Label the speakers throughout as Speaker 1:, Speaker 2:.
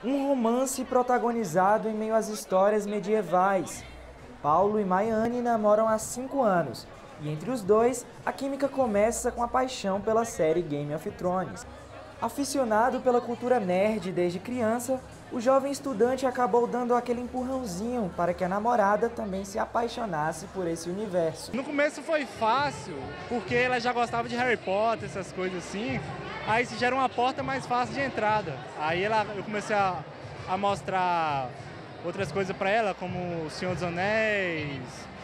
Speaker 1: Um romance protagonizado em meio às histórias medievais. Paulo e Maiane namoram há 5 anos e entre os dois a química começa com a paixão pela série Game of Thrones. Aficionado pela cultura nerd desde criança, o jovem estudante acabou dando aquele empurrãozinho para que a namorada também se apaixonasse por esse universo.
Speaker 2: No começo foi fácil, porque ela já gostava de Harry Potter, essas coisas assim. Aí isso já era uma porta mais fácil de entrada. Aí eu comecei a mostrar outras coisas para ela, como O Senhor dos Anéis,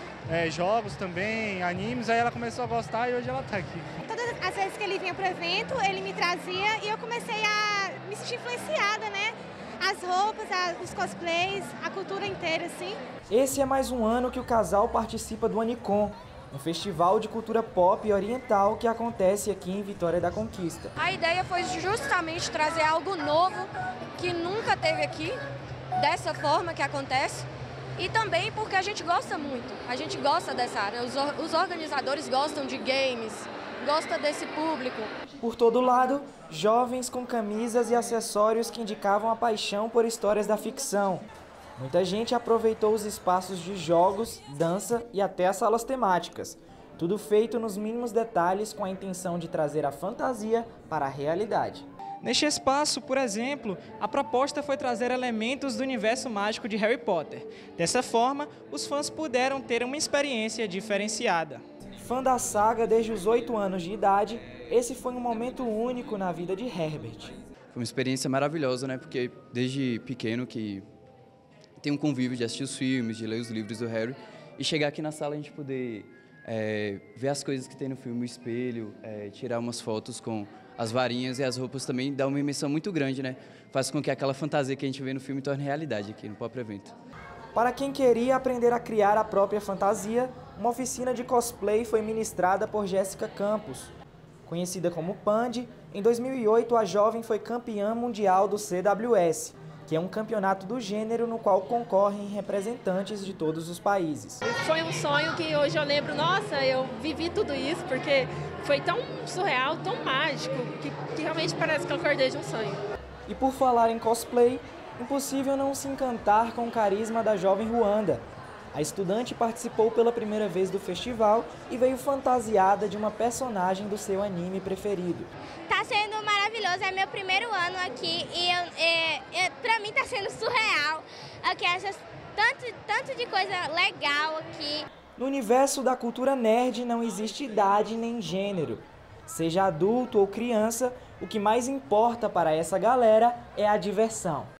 Speaker 2: jogos também, animes. Aí ela começou a gostar e hoje ela tá aqui.
Speaker 3: Todas as vezes que ele vinha pro evento, ele me trazia e eu comecei a me sentir influenciada, né? As roupas, os cosplays, a cultura inteira, assim.
Speaker 1: Esse é mais um ano que o casal participa do Anicon, um festival de cultura pop e oriental que acontece aqui em Vitória da Conquista.
Speaker 4: A ideia foi justamente trazer algo novo que nunca teve aqui, dessa forma que acontece, e também porque a gente gosta muito, a gente gosta dessa área, os organizadores gostam de games, gostam desse público.
Speaker 1: Por todo lado, jovens com camisas e acessórios que indicavam a paixão por histórias da ficção. Muita gente aproveitou os espaços de jogos, dança e até as salas temáticas. Tudo feito nos mínimos detalhes com a intenção de trazer a fantasia para a realidade.
Speaker 5: Neste espaço, por exemplo, a proposta foi trazer elementos do universo mágico de Harry Potter. Dessa forma, os fãs puderam ter uma experiência diferenciada.
Speaker 1: Fã da saga desde os 8 anos de idade, esse foi um momento único na vida de Herbert.
Speaker 6: Foi uma experiência maravilhosa, né? Porque desde pequeno que tem um convívio de assistir os filmes, de ler os livros do Harry, e chegar aqui na sala a gente poder ver as coisas que tem no filme, o espelho, tirar umas fotos com as varinhas e as roupas também dá uma imersão muito grande, né? Faz com que aquela fantasia que a gente vê no filme torne realidade aqui no próprio evento.
Speaker 1: Para quem queria aprender a criar a própria fantasia, uma oficina de cosplay foi ministrada por Jéssica Campos. Conhecida como Pandy, em 2008 a jovem foi campeã mundial do CWS, que é um campeonato do gênero no qual concorrem representantes de todos os países.
Speaker 7: Foi um sonho que hoje eu lembro, nossa, eu vivi tudo isso, porque foi tão surreal, tão mágico, que realmente parece que eu acordei de um sonho.
Speaker 1: E por falar em cosplay, impossível não se encantar com o carisma da jovem Ruanda. A estudante participou pela primeira vez do festival e veio fantasiada de uma personagem do seu anime preferido.
Speaker 3: Tá sendo maravilhoso, é meu primeiro ano aqui e pra mim tá sendo surreal. Aqui, tanto de coisa legal aqui.
Speaker 1: No universo da cultura nerd não existe idade nem gênero. Seja adulto ou criança, o que mais importa para essa galera é a diversão.